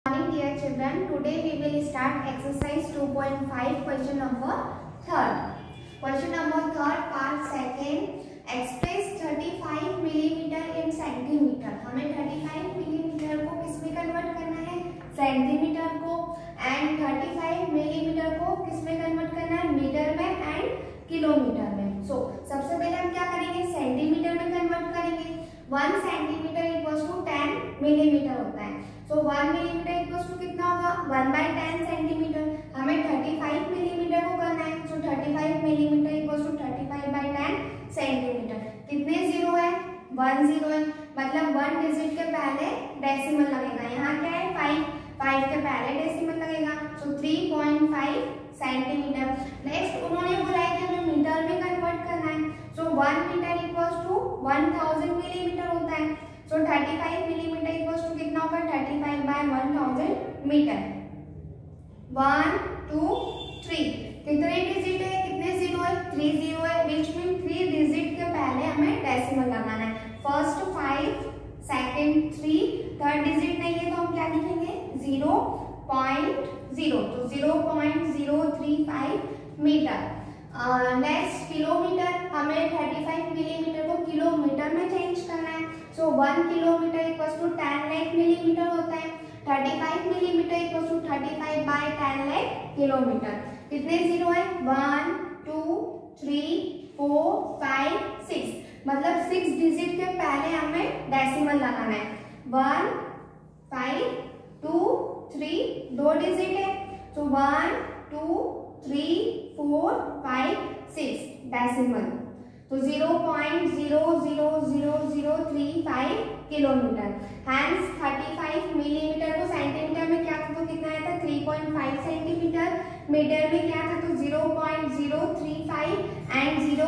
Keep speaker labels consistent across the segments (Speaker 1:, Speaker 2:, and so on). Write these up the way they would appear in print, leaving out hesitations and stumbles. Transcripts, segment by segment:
Speaker 1: Morning dear children, today we will start exercise 2.5 question number 3rd. Question number 3rd part 2nd, express 35 millimeter in centimeter. हमें 35 millimeter को किस में convert करना है, centimetre को, and 35 millimeter को किस में कन्वर्ट करना है, मीटर में एंड किलोमीटर में. सो सबसे पहले हम क्या करेंगे, सेंटीमीटर में कन्वर्ट करेंगे. 1 सेंटीमीटर इक्वल्स टू 10 मिलीमीटर होता है. सो 1 मिलीमीटर इक्वल्स टू कितना होगा, 1/10 सेंटीमीटर. हमें 35 मिलीमीटर को करना है. So 35 millimetre equals to 35/10 centimetre. कितने जीरो है, 1 जीरो है, मतलब 1 डिजिट के पहले डेसिमल लगेगा. यहाँ क्या है, 5 के पहले डेसिमल लगेगा. सो 3.5 सेंटीमीटर. नेक्स्ट उन्होंने बोला है कि हमें मीटर में कन्वर्ट करना है. So 1 metre equals to 1000 millimetre होता है. सो 35 मिलीमीटर इक्वल्स टू कितना होगा, 35/1000 मीटर. 1 2 3 कितने डिजिट है, कितने जीरो है, 3 जीरो है, विच मीन 3 डिजिट के पहले हमें डेसिमल लगाना है. फर्स्ट 5, सेकंड 3, थर्ड डिजिट नहीं है तो हम क्या लिखेंगे, 0.0. तो 0.035 मीटर. नेक्स्ट किलोमीटर, हमें 35 मिलीमीटर को किलोमीटर में चेंज करना है. So 1 kilometre equals to 10 lakh millimetre होता है. 35 millimetre equals to 35/10 lakh kilometre. कितने जीरो है, 1 2 3 4 5 6, मतलब 6 डिजिट के पहले हमें डेसिमल लगाना है. 1 5 2 3 2 डिजिट है. So 1 2 3 4 5 6 decimal. तो 0.00035 किलोमीटर. हैंस 35 मिलीमीटर को सेंटीमीटर में क्या था, तो कितना आया था, 3.5 सेंटीमीटर. मीटर में क्या था, तो 0.035 and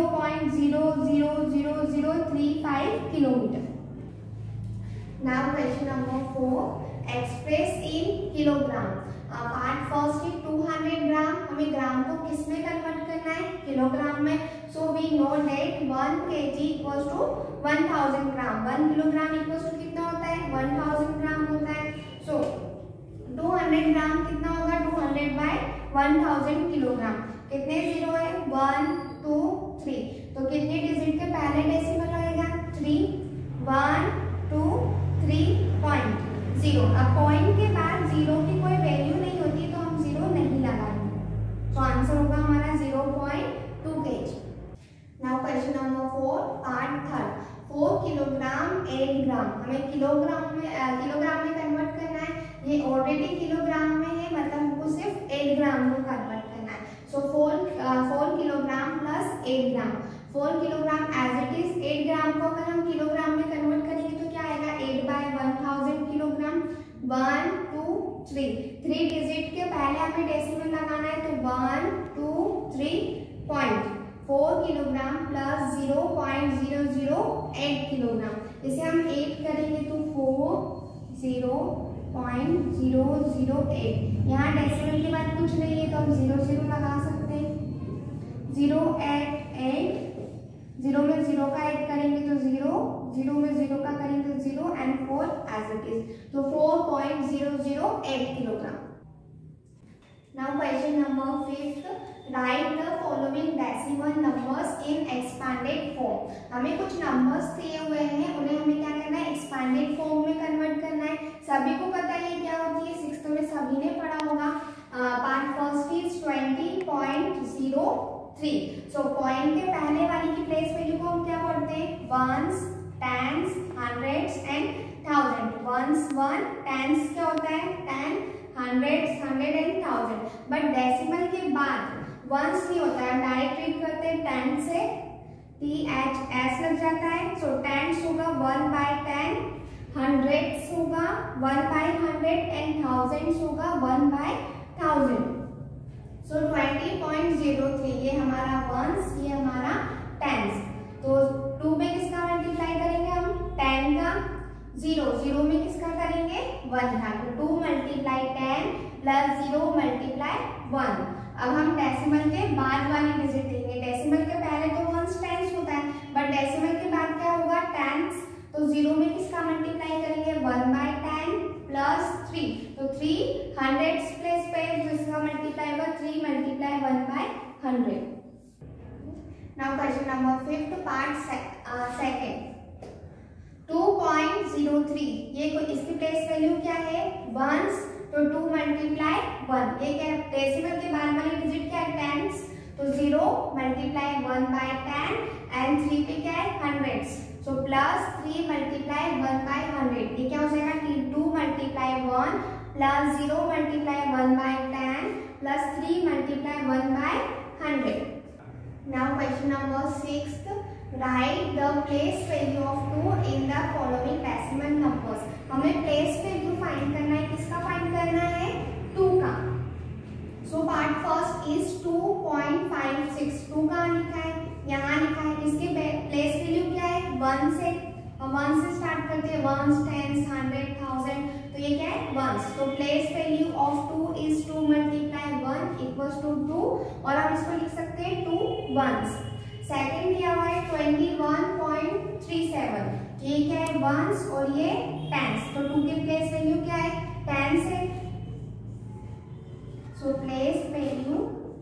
Speaker 1: 0.00035 kilometre. Now question number 4, express in kilogram. Part first 200 gram, हमें ग्राम को किस में कन्वर्ट करना है, किलोग्राम में. So we know that 1 kg equals to 1000 gram. 1 kilogram equals to कितना होता है, 1000 ग्राम होता है. सो 200 ग्राम कितना होगा, 200/1000 किलोग्राम. कितने जीरो है, 1 2 3. तो कितने डिजिट के पहले डेसिमल लगेगा, 3. 1 2 3.0. अब पॉइंट के बाद जीरो की कोई वैल्यू नहीं होती तो हम जीरो नहीं लगाएंगे. तो आंसर होगा हमारा 0.2 kg. Now question number 4 part 3, 4 kilogram 8 gram. हमें किलोग्राम में कन्वर्ट करना है. ये ऑलरेडी किलोग्राम में है, मतलब हमको सिर्फ 8 ग्राम को कन्वर्ट करना है. So 4 kilogram plus 8 gram. 4 kilogram as it is 8 gram को अगर हम किलोग्राम में कन्वर्ट करेंगे तो क्या आएगा, 8/1000 किलोग्राम. 1 2 3 डिजिट के पहले हमें डेसिमल लगाना है. तो 1 2 3 पॉइंट. 4 kilogram plus 0.008 kilogram. इसे हम 8 करेंगे तो 40.008. यहाँ डेसिमल के बाद कुछ नहीं है तो हम 0 लगा सकते हैं. 0 8 8, 0 में 0 का ऐड करेंगे तो 0, 0 में 0 का करेंगे तो 0 एंड 4 एज इट इज. तो 4.008 kilogram. Now question number 5, write the following decimal numbers in expanded form. हमें कुछ नंबर्स दिए हुए हैं, उन्हें हमें क्या करना है, एक्सपैंडेड फॉर्म में कन्वर्ट करना है. सभी को पता है क्या होती है, 6th में सभी ने पढ़ा होगा. Part first is 20.03. So point के पहले वाली की प्लेस वैल्यू को हम क्या पढ़ते हैं, ones, tens, hundreds and thousand. Ones 1, tens क्या होता है, 10, हंड्रेड्स 100 एंड 1000. बट डेसिमल के बाद वंस नहीं होता है, डायरेक्ट रीड करते हैं 10 से, THS लग जाता है. सो टेंस होगा 1/10, हंड्रेड्स होगा 1/100 एंड थाउजेंड्स होगा 1/1000. सो 20.03 ये हमारा वंस, ये हमारा टेंस. तो 2 में किसका मल्टीप्लाई करेंगे हम, 10 का. 0 में किसका करेंगे, 1 का. तो 2 × 10 प्लस 0 × 1. अब हम डेसिमल के बाद वाली डिजिट देंगे. डेसिमल के पहले तो वंस टेंस होता है, बट डेसिमल के बाद क्या होगा, टेंस. तो 0 में किसका मल्टीप्लाई करेंगे, 1/10 प्लस 3, तो 3 हंड्रेड्स प्लेस पे, तो इसका मल्टीप्लाई होगा 3 multiply 1/100। Now question number 5 part second 2.03, ये इसकी प्लेस वैल्यू क्या है, वंस, तो 2 मल्टीप्लाई 1, ये क्या है, डेसिमल के बाद वाली डिजिट क्या है, टेंस, तो 0 मल्टीप्लाई 1/10 एंड 3 पे क्या है, हंड्रेड्स, सो प्लस 3 मल्टीप्लाई 1/100, ये क्या हो जाएगा, 2 multiply 1 plus 0 multiply 1/10 plus 3 multiply 1/100। Now question number 6, write the place value of 2 in the following decimal numbers. हमें प्लेस वैल्यू फाइंड करना है, किसका फाइंड करना है, 2 का। सो पार्ट फर्स्ट इज 2.56, 2 कहाँ लिखा है, यहाँ लिखा है, इसके प्लेस वैल्यू क्या है, 1 से, हम 1 से स्टार्ट करते हैं, 1s 10s 100 1000, तो ये क्या है, 1s, तो place value of 2 is 2 multiply 1 equals to 2, और हम इसको लिख सकते हैं 2 1s। सेकेंड दिया हुआ है 21.37, ये क्या है, 1s और ये 10s, तो 2 की प्लेस वैल्यू क्या है, 10 है, so place value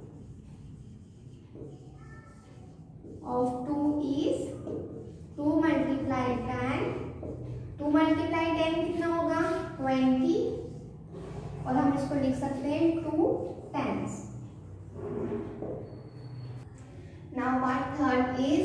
Speaker 1: of 2 is 2 multiply 10, 2 multiply 10 कितना होगा, 20, और हम इसको लिख सकते हैं 2 10s। Now part third is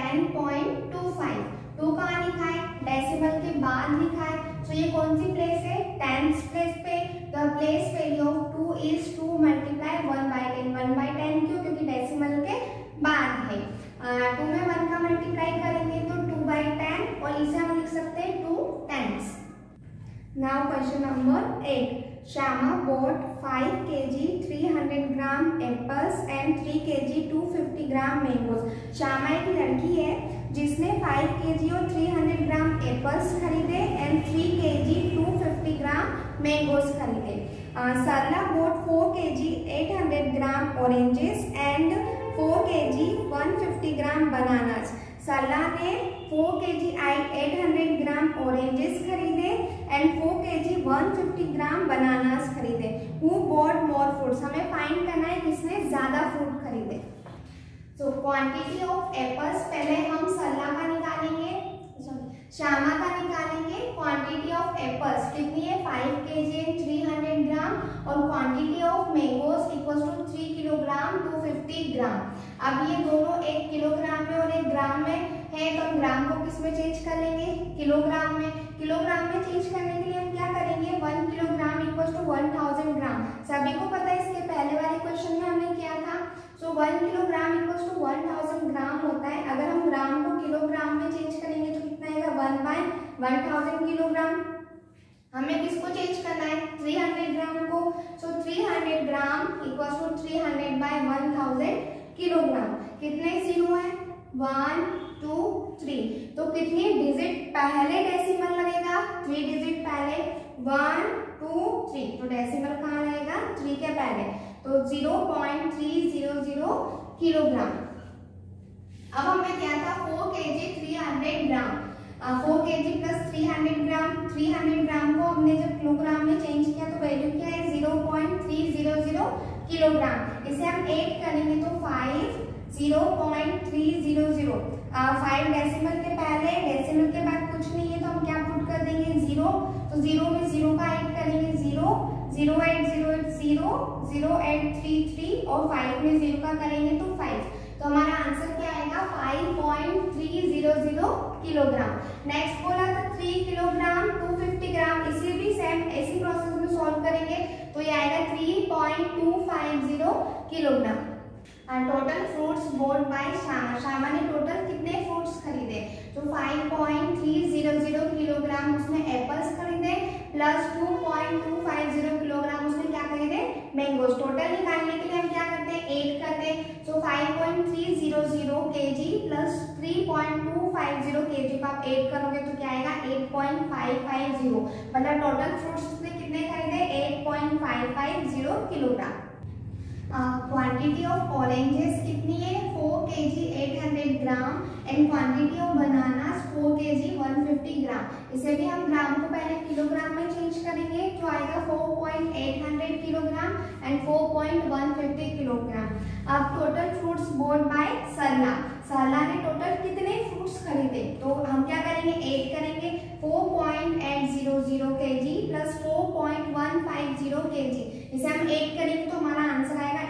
Speaker 1: 10.25, 2 कहाँ लिखा है, डेसिमल के बाद लिखा है, सो ये कौन सी प्लेस है, टेंस प्लेस पे, the place value of 2 is 2 multiply 1/10, 1/10 क्यों, क्योंकि डेसिमल के बाद है, 2 में 1 का मल्टीप्लाई करेंगे तो 2/10, और इसे हम लिख सकते हैं 2 10s। Now question number 8, Shama bought 5 kg 300 gram apples and 3 kg 250 gram mangoes। Shyama एक लड़की है जिसने 5 kg और 300 ग्राम एप्पल्स खरीदे एंड 3 kg 250 ग्राम मैंगोज खरीदे। Sarla bought 4 kg 800 gram oranges and 4 kg 150 gram bananas. Sarla ने 4 kg 800 ग्राम ऑरेंजेस खरीदे and 4 kg 150 gram bananas खरीदे। Who bought more fruits? हमें फाइंड करना है किसने ज्यादा फ्रूट खरीदे। सो क्वांटिटी ऑफ एप्पल्स पहले हम सरला का निकालेंगे, श्यामा का निकालेंगे। क्वांटिटी ऑफ एप्पल्स कितनी है, 5 kg एंड 300 ग्राम, और quantity of mangoes equals to 3 kilogram 250 gram. अब ये दोनों 1 किलोग्राम में और 1 ग्राम में है, तो हम ग्राम को किस में चेंज कर लेंगे, किलोग्राम में। किलोग्राम में चेंज करने के लिए हम क्या करेंगे, 1 किलोग्राम इक्वल्स टू 1000 ग्राम। सभी को पता है, इसके पहले वाले क्वेश्चन में हमने किया था। So 1 kilogram equals to 1000 gram होता है। अगर हम ग्राम को किलोग्राम में चेंज करेंगे तो कितना आएगा, 1/1000 किलोग्राम। हमें किसको चेंज करना है, 300 ग्राम को। So 300 gram equals to 300/1000 kilogram. कितने जीरो है, 1 2 3, तो कितनी डिजिट पहले डेसिमल लगेगा, 3 डिजिट पहले, 1 2 3, तो डेसिमल कहाँ लगेगा, 3 के पहले, तो 0.300 किलोग्राम। अब हमें क्या था, 4 kg 300 gram, 4 kg plus 300 gram, 300 gram को हमने जब किलोग्राम में चेंज किया तो वैल्यू क्या है, 0.300 किलोग्राम। इसे हम 8 करेंगे तो 5 0.300, 5 डेसिमल के पहले, डेसिमल के बाद कुछ नहीं है तो हम क्या पुट कर देंगे, 0, तो 0 में 0 का 8 करेंगे, 0 08080 0833, और 5 में 0 का करेंगे तो 5, तो हमारा आंसर क्या आएगा, 5.300 किलोग्राम। नेक्स्ट बोला था 3 किलोग्राम 250 ग्राम, इसे भी सेम ऐसी प्रोसेस में सॉल्व करेंगे तो ये आएगा 3.250 kilogram. Total fruits bought by Shyama, Shyama ने टोटल कितने फ्रूट्स खरीदे, तो 5.300 किलोग्राम उसने एप्पल्स खरीदे प्लस 2.250 किलोग्राम उसने क्या खरीदे, मैंगोज। टोटल निकालने के लिए हम क्या करते हैं, 8 करते हैं, तो 5.300 kg प्लस 3.250 kg को आप 8 करोगे तो क्या आएगा, 8.550, मतलब टोटल फ्रूट्स उसने कितने खरीदे, 8.550 किलोग्राम। क्वांटिटी ऑफ ऑरेंजेस कितनी है 4 kg 800 gram and quantity of bananas 4 kg 150 gram. इसे भी हम ग्राम को पहले किलोग्राम में चेंज करेंगे तो आएगा 4.800 किलोग्राम एंड 4.150 किलोग्राम। अब total fruits bought by Sarla, Sarla ने टोटल कितने फ्रूट्स खरीदे तो हम क्या करेंगे ऐड करेंगे 4.800 kg प्लस 4.150 kg। इसे हम ऐड करेंगे तो हमारा आंसर आएगा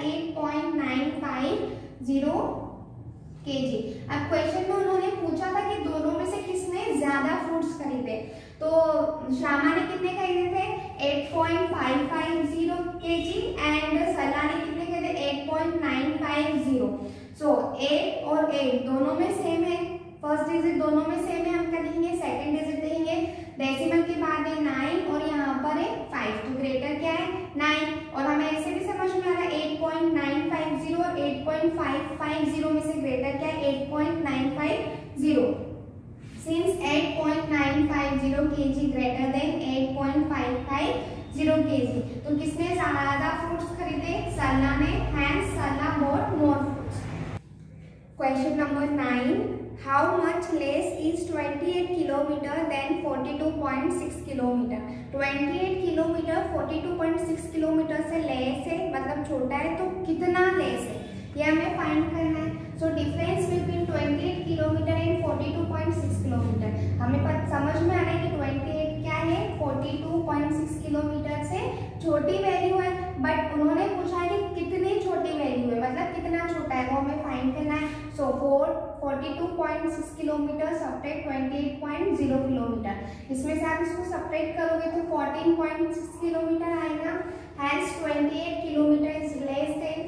Speaker 1: 8.950 kg। अब क्वेश्चन में उन्होंने पूछा था कि दोनों में से किसने ज्यादा फ्रूट्स खरीदे तो श्यामा ने कितने खरीदे थे 8.550 kg एंड सरला ने कितने खरीदे 8.950। सो 8 और 8 दोनों में सेम है, फर्स्ट डिजिट दोनों में सेम है, हम क्या देखेंगे सेकंड डिजिट देखेंगे, डेसिमल के बाद है 9 और यहाँ पर है 5 तो ग्रेटर क्या है 9 और हमें ऐसे भी समझ में आ रहा है 8.950 और 8.550 में से ग्रेटर क्या है 8.950। Since 8.950 kg greater than 8.550 kg तो किसने ज्यादा फ्रूट्स खरीदे सरला ने, hence Sarla bought more fruits। Question number 9, how much less is 28 kilometer than 42.6 kilometer? 28 kilometre 42.6 kilometre से लेस है मतलब छोटा है तो कितना लेस है ये हमें फाइंड करना है। So difference between 28 kilometre and 42.6 kilometre हमें समझ में आ रहा है कि 28 क्या है 42.6 किलोमीटर से छोटी वैल्यू है, बट उन्होंने पूछा है कि कितनी छोटी वैल्यू है मतलब कितना छोटा है वो हमें फाइंड करना है। सो 42.6 किलोमीटर सब्ट्रैक्ट 28.0 किलोमीटर, इसमें से आप इसको सब्ट्रैक्ट करोगे तो 14.6 किलोमीटर आएगा। Hence 28 kilometre is less than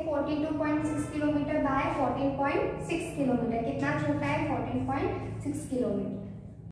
Speaker 1: 42.6 kilometre by 14.6 kilometre. कितना छोटा है 14.6 किलोमीटर।